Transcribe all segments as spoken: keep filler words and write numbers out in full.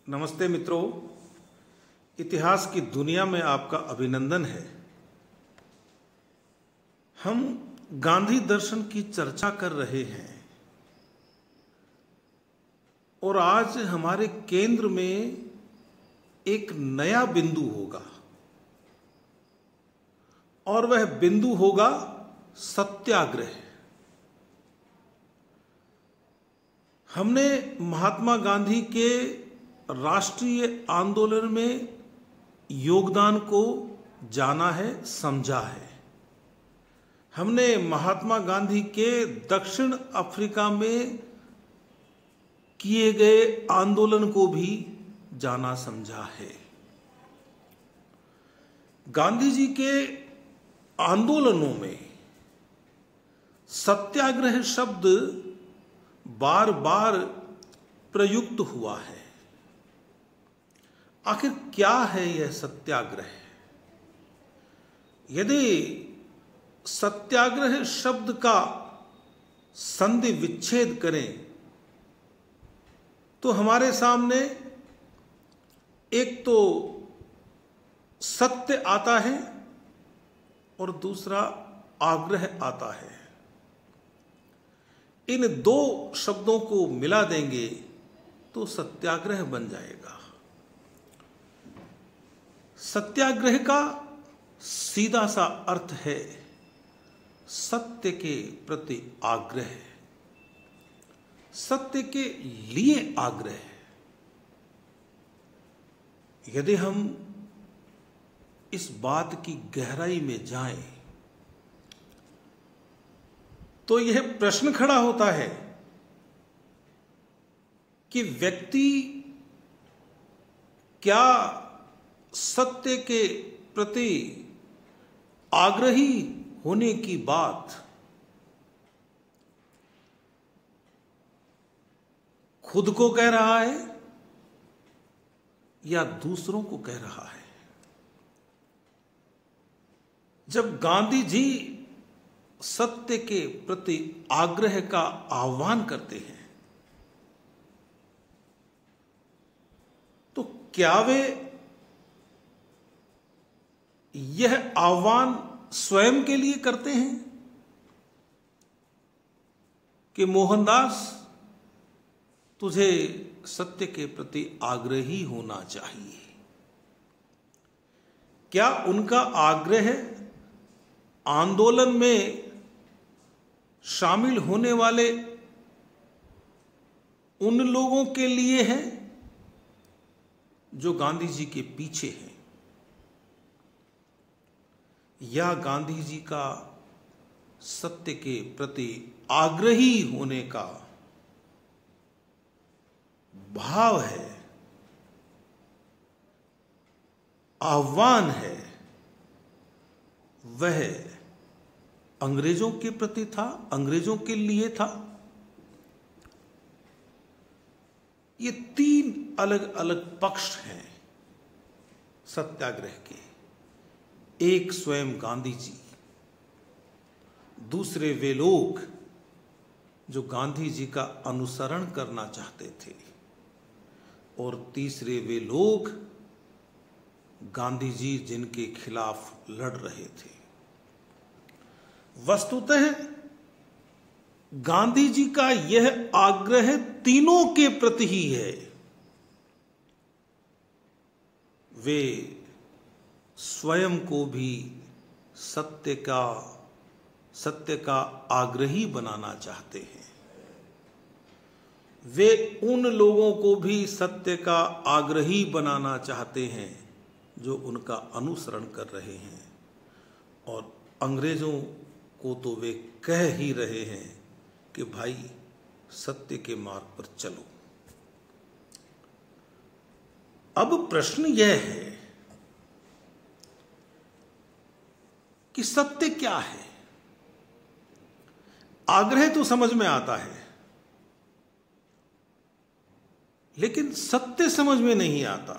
नमस्ते मित्रों, इतिहास की दुनिया में आपका अभिनंदन है। हम गांधी दर्शन की चर्चा कर रहे हैं और आज हमारे केंद्र में एक नया बिंदु होगा और वह बिंदु होगा सत्याग्रह। हमने महात्मा गांधी के राष्ट्रीय आंदोलन में योगदान को जाना है, समझा है। हमने महात्मा गांधी के दक्षिण अफ्रीका में किए गए आंदोलन को भी जाना समझा है। गांधी जी के आंदोलनों में सत्याग्रह शब्द बार बार प्रयुक्त हुआ है। आखिर क्या है यह सत्याग्रह? यदि सत्याग्रह शब्द का संधि विच्छेद करें तो हमारे सामने एक तो सत्य आता है और दूसरा आग्रह आता है। इन दो शब्दों को मिला देंगे तो सत्याग्रह बन जाएगा। सत्याग्रह का सीधा सा अर्थ है सत्य के प्रति आग्रह, सत्य के लिए आग्रह। यदि हम इस बात की गहराई में जाएं तो यह प्रश्न खड़ा होता है कि व्यक्ति क्या सत्य के प्रति आग्रही होने की बात खुद को कह रहा है या दूसरों को कह रहा है? जब गांधी जी सत्य के प्रति आग्रह का आह्वान करते हैं तो क्या वे यह आह्वान स्वयं के लिए करते हैं कि मोहनदास तुझे सत्य के प्रति आग्रही होना चाहिए? क्या उनका आग्रह आंदोलन में शामिल होने वाले उन लोगों के लिए है जो गांधी जी के पीछे हैं, या गांधी जी का सत्य के प्रति आग्रही होने का भाव है, आह्वान है, वह अंग्रेजों के प्रति था, अंग्रेजों के लिए था? ये तीन अलग अलग पक्ष हैं सत्याग्रह के। एक स्वयं गांधी जी, दूसरे वे लोग जो गांधी जी का अनुसरण करना चाहते थे, और तीसरे वे लोग गांधी जी जिनके खिलाफ लड़ रहे थे। वस्तुतः गांधी जी का यह आग्रह तीनों के प्रति ही है। वे स्वयं को भी सत्य का सत्य का आग्रही बनाना चाहते हैं। वे उन लोगों को भी सत्य का आग्रही बनाना चाहते हैं जो उनका अनुसरण कर रहे हैं, और अंग्रेजों को तो वे कह ही रहे हैं कि भाई सत्य के मार्ग पर चलो। अब प्रश्न यह है कि सत्य क्या है? आग्रह तो समझ में आता है, लेकिन सत्य समझ में नहीं आता।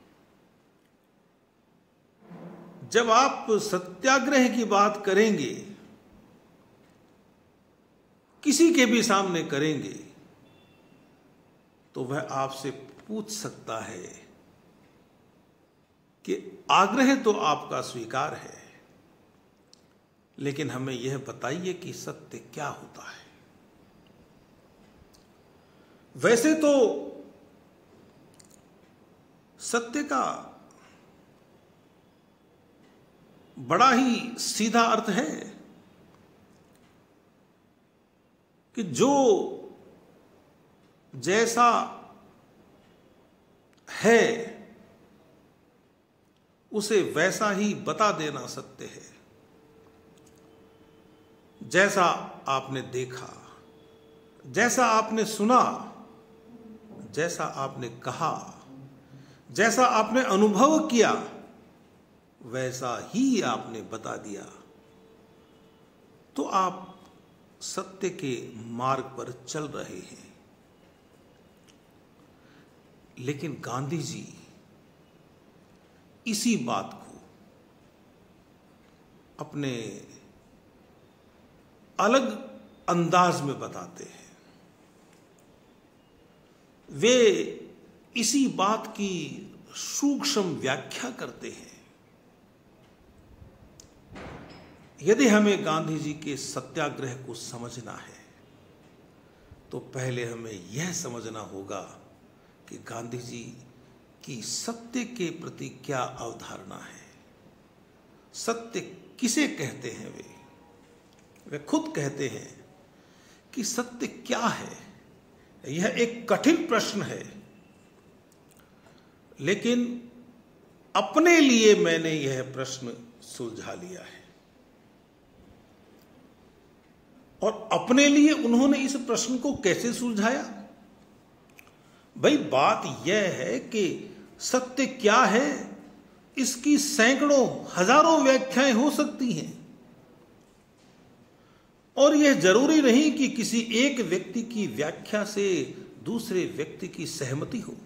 जब आप सत्याग्रह की बात करेंगे, किसी के भी सामने करेंगे, तो वह आपसे पूछ सकता है कि आग्रह तो आपका स्वीकार है, लेकिन हमें यह बताइए कि सत्य क्या होता है। वैसे तो सत्य का बड़ा ही सीधा अर्थ है कि जो जैसा है उसे वैसा ही बता देना सत्य है। जैसा आपने देखा, जैसा आपने सुना, जैसा आपने कहा, जैसा आपने अनुभव किया, वैसा ही आपने बता दिया, तो आप सत्य के मार्ग पर चल रहे हैं। लेकिन गांधी जी इसी बात को अपने अलग अंदाज में बताते हैं। वे इसी बात की सूक्ष्म व्याख्या करते हैं। यदि हमें गांधी जी के सत्याग्रह को समझना है तो पहले हमें यह समझना होगा कि गांधी जी की सत्य के प्रति क्या अवधारणा है। सत्य किसे कहते हैं? वे वे खुद कहते हैं कि सत्य क्या है। यह एक कठिन प्रश्न है, लेकिन अपने लिए मैंने यह प्रश्न सुलझा लिया है। और अपने लिए उन्होंने इस प्रश्न को कैसे सुलझाया? भाई, बात यह है कि सत्य क्या है, इसकी सैकड़ों हजारों व्याख्याएं हो सकती हैं, और यह जरूरी नहीं कि किसी एक व्यक्ति की व्याख्या से दूसरे व्यक्ति की सहमति हो।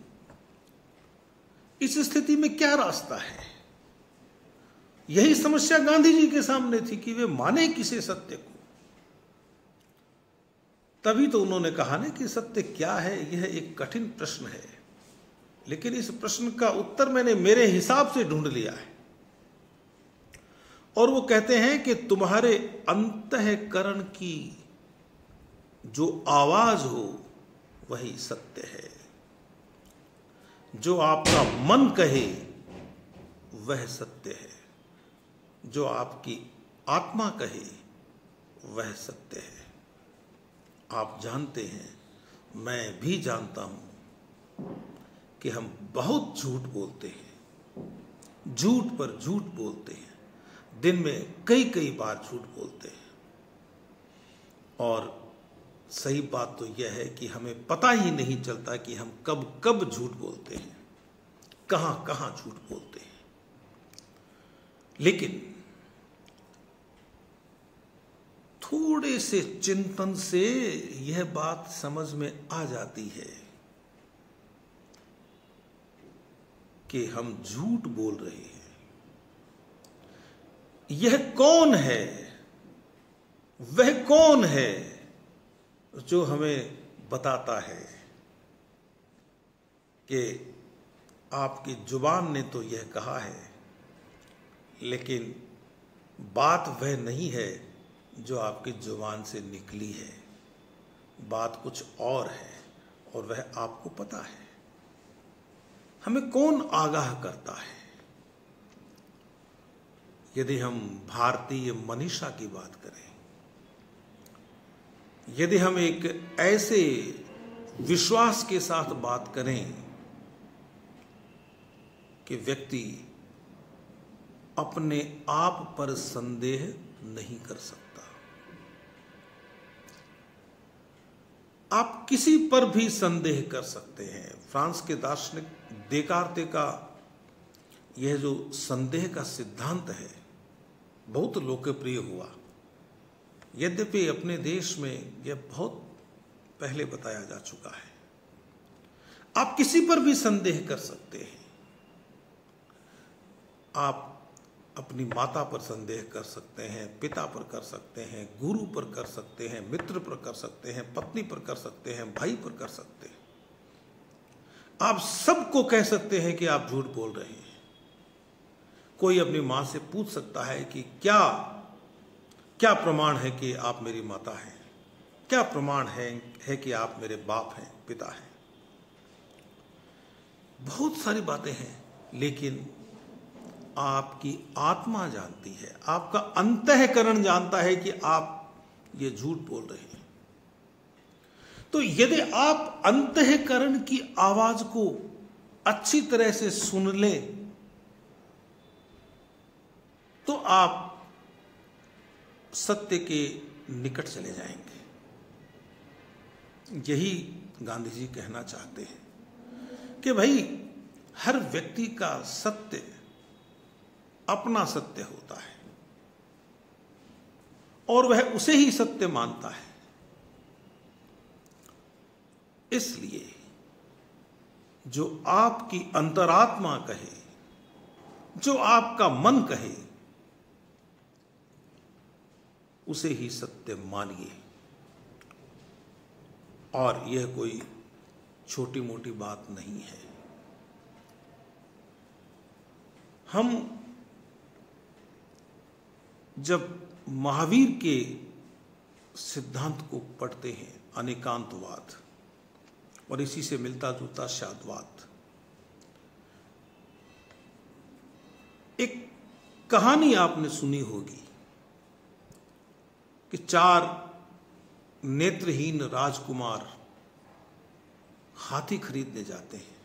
इस स्थिति में क्या रास्ता है? यही समस्या गांधी जी के सामने थी कि वे माने किसे सत्य को। तभी तो उन्होंने कहा ना कि सत्य क्या है, यह एक कठिन प्रश्न है, लेकिन इस प्रश्न का उत्तर मैंने मेरे हिसाब से ढूंढ लिया है। और वो कहते हैं कि तुम्हारे अंतःकरण की जो आवाज हो वही सत्य है। जो आपका मन कहे वह सत्य है, जो आपकी आत्मा कहे वह सत्य है। आप जानते हैं, मैं भी जानता हूं कि हम बहुत झूठ बोलते हैं, झूठ पर झूठ बोलते हैं, दिन में कई कई बार झूठ बोलते हैं। और सही बात तो यह है कि हमें पता ही नहीं चलता कि हम कब कब झूठ बोलते हैं, कहां कहां झूठ बोलते हैं। लेकिन थोड़े से चिंतन से यह बात समझ में आ जाती है कि हम झूठ बोल रहे हैं। यह कौन है, वह कौन है जो हमें बताता है कि आपकी जुबान ने तो यह कहा है, लेकिन बात वह नहीं है जो आपकी जुबान से निकली है। बात कुछ और है और वह आपको पता है। हमें कौन आगाह करता है? यदि हम भारतीय मनीषा की बात करें, यदि हम एक ऐसे विश्वास के साथ बात करें कि व्यक्ति अपने आप पर संदेह नहीं कर सकता, आप किसी पर भी संदेह कर सकते हैं। फ्रांस के दार्शनिक देकार्ते का यह जो संदेह का सिद्धांत है बहुत लोकप्रिय हुआ। यद्यपि अपने देश में यह बहुत पहले बताया जा चुका है। आप किसी पर भी संदेह कर सकते हैं। आप अपनी माता पर संदेह कर सकते हैं, पिता पर कर सकते हैं, गुरु पर कर सकते हैं, मित्र पर कर सकते हैं, पत्नी पर कर सकते हैं, भाई पर कर सकते हैं। आप सबको कह सकते हैं कि आप झूठ बोल रहे हैं। कोई अपनी मां से पूछ सकता है कि क्या क्या प्रमाण है कि आप मेरी माता हैं, क्या प्रमाण है, है कि आप मेरे बाप हैं, पिता हैं। बहुत सारी बातें हैं, लेकिन आपकी आत्मा जानती है, आपका अंतःकरण जानता है कि आप ये झूठ बोल रहे हैं। तो यदि आप अंतःकरण की आवाज को अच्छी तरह से सुन लें तो आप सत्य के निकट चले जाएंगे। यही गांधी जी कहना चाहते हैं कि भाई हर व्यक्ति का सत्य अपना सत्य होता है और वह उसे ही सत्य मानता है। इसलिए जो आपकी अंतरात्मा कहे, जो आपका मन कहे, उसे ही सत्य मानिए। और यह कोई छोटी मोटी बात नहीं है। हम जब महावीर के सिद्धांत को पढ़ते हैं, अनेकांतवाद और इसी से मिलता जुलता शादवाद, एक कहानी आपने सुनी होगी कि चार नेत्रहीन राजकुमार हाथी खरीदने जाते हैं।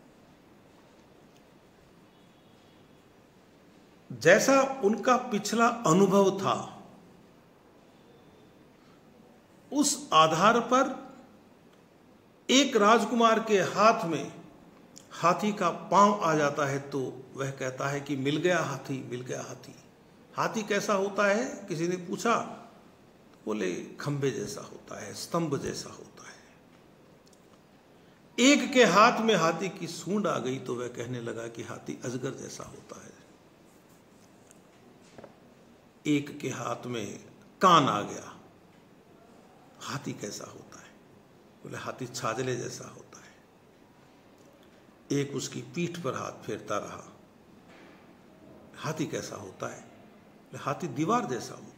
जैसा उनका पिछला अनुभव था, उस आधार पर एक राजकुमार के हाथ में हाथी का पांव आ जाता है तो वह कहता है कि मिल गया हाथी, मिल गया हाथी। हाथी कैसा होता है, किसी ने पूछा, बोले खंबे जैसा होता है, स्तंभ जैसा होता है। एक के हाथ में हाथी की सूंड आ गई तो वह कहने लगा कि हाथी अजगर जैसा होता है। एक के हाथ में कान आ गया, हाथी कैसा होता है, बोले हाथी छाजले जैसा होता है। एक उसकी पीठ पर हाथ फेरता रहा, हाथी कैसा होता है, बोले हाथी दीवार जैसा होता है।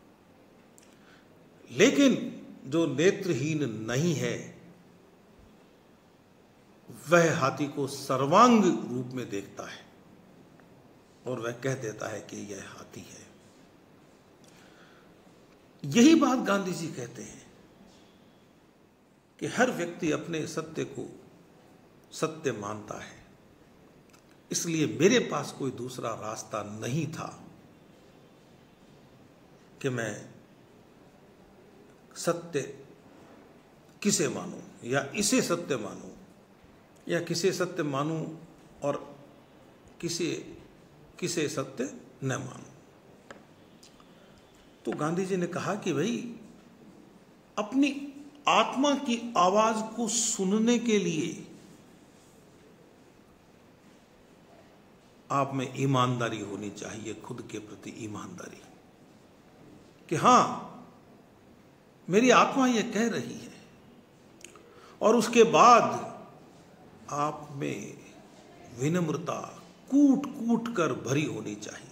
लेकिन जो नेत्रहीन नहीं है वह हाथी को सर्वांग रूप में देखता है और वह कह देता है कि यह हाथी है। यही बात गांधी जी कहते हैं कि हर व्यक्ति अपने सत्य को सत्य मानता है। इसलिए मेरे पास कोई दूसरा रास्ता नहीं था कि मैं सत्य किसे मानूं या इसे सत्य मानूं या किसे सत्य मानूं और किसे किसे सत्य न मानूं। तो गांधी जी ने कहा कि भाई अपनी आत्मा की आवाज को सुनने के लिए आप में ईमानदारी होनी चाहिए, खुद के प्रति ईमानदारी कि हां मेरी आत्मा यह कह रही है। और उसके बाद आप में विनम्रता कूट कूट कर भरी होनी चाहिए।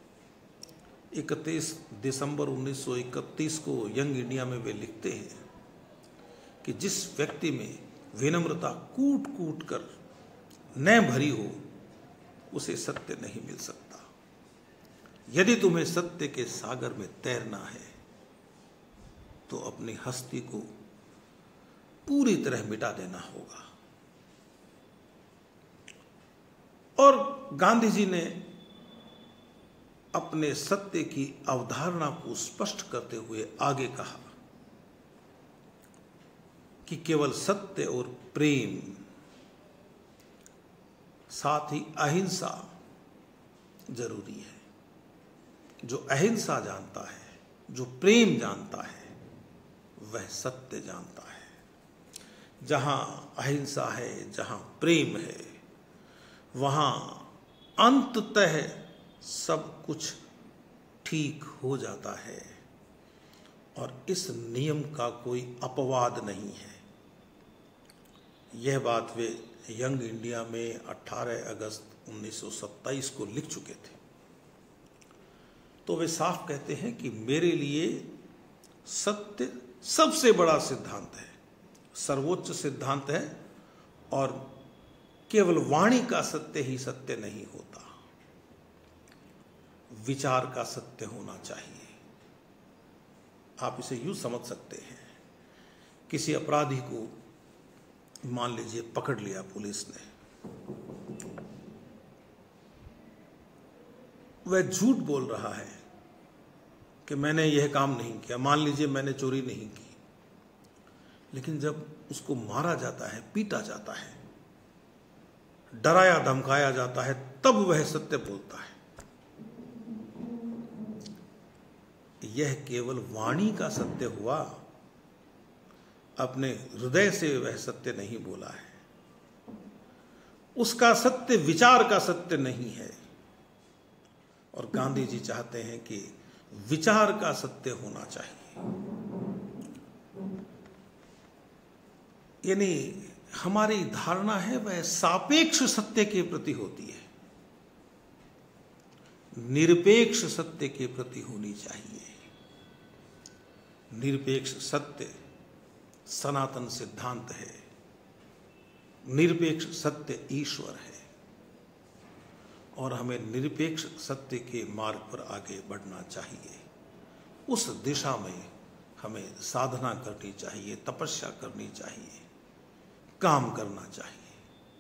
इकतीस दिसंबर उन्नीस सौ इकतीस को यंग इंडिया में वे लिखते हैं कि जिस व्यक्ति में विनम्रता कूट कूट कर न भरी हो उसे सत्य नहीं मिल सकता। यदि तुम्हें सत्य के सागर में तैरना है तो अपनी हस्ती को पूरी तरह मिटा देना होगा। और गांधी जी ने अपने सत्य की अवधारणा को स्पष्ट करते हुए आगे कहा कि केवल सत्य और प्रेम, साथ ही अहिंसा जरूरी है। जो अहिंसा जानता है, जो प्रेम जानता है, वह सत्य जानता है। जहां अहिंसा है, जहां प्रेम है, वहां अंततः सब कुछ ठीक हो जाता है और इस नियम का कोई अपवाद नहीं है। यह बात वे यंग इंडिया में अठारह अगस्त उन्नीस सौ सत्ताईस को लिख चुके थे। तो वे साफ कहते हैं कि मेरे लिए सत्य सबसे बड़ा सिद्धांत है, सर्वोच्च सिद्धांत है, और केवल वाणी का सत्य ही सत्य नहीं होता, विचार का सत्य होना चाहिए। आप इसे यूं समझ सकते हैं, किसी अपराधी को मान लीजिए पकड़ लिया पुलिस ने, वह झूठ बोल रहा है कि मैंने यह काम नहीं किया, मान लीजिए मैंने चोरी नहीं की, लेकिन जब उसको मारा जाता है, पीटा जाता है, डराया धमकाया जाता है, तब वह सत्य बोलता है। यह केवल वाणी का सत्य हुआ, अपने हृदय से वह सत्य नहीं बोला है। उसका सत्य विचार का सत्य नहीं है। और गांधी जी चाहते हैं कि विचार का सत्य होना चाहिए। यानी हमारी धारणा है वह सापेक्ष सत्य के प्रति होती है, निरपेक्ष सत्य के प्रति होनी चाहिए। निरपेक्ष सत्य सनातन सिद्धांत है, निरपेक्ष सत्य ईश्वर है, और हमें निरपेक्ष सत्य के मार्ग पर आगे बढ़ना चाहिए। उस दिशा में हमें साधना करनी चाहिए, तपस्या करनी चाहिए, काम करना चाहिए।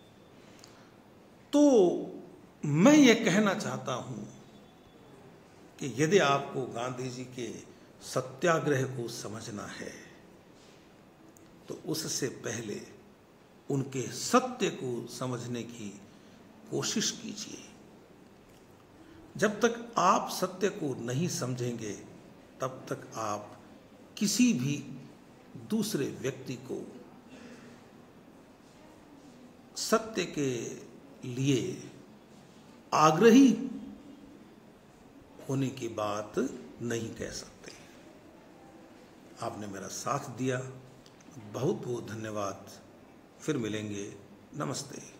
तो मैं ये कहना चाहता हूं कि यदि आपको गांधी जी के सत्याग्रह को समझना है तो उससे पहले उनके सत्य को समझने की कोशिश कीजिए। जब तक आप सत्य को नहीं समझेंगे तब तक आप किसी भी दूसरे व्यक्ति को सत्य के लिए आग्रही होने की बात नहीं कह सकते। आपने मेरा साथ दिया, बहुत बहुत धन्यवाद। फिर मिलेंगे। नमस्ते।